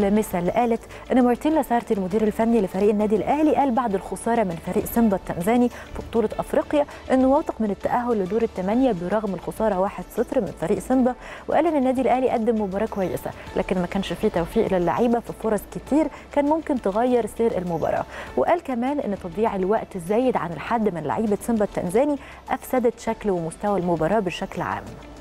مثل قالت ان مارتين لاسارتي المدير الفني لفريق النادي الاهلي قال بعد الخساره من فريق سيمبا التنزاني في بطوله افريقيا انه واثق من التاهل لدور الثمانيه برغم الخساره 1-0 من فريق سيمبا، وقال ان النادي الاهلي قدم مباراه كويسه لكن ما كانش فيه توفيق للعيبه في فرص كتير كان ممكن تغير سير المباراه، وقال كمان ان تضييع الوقت الزايد عن الحد من لعيبه سيمبا التنزاني افسدت شكل ومستوى المباراه بشكل عام.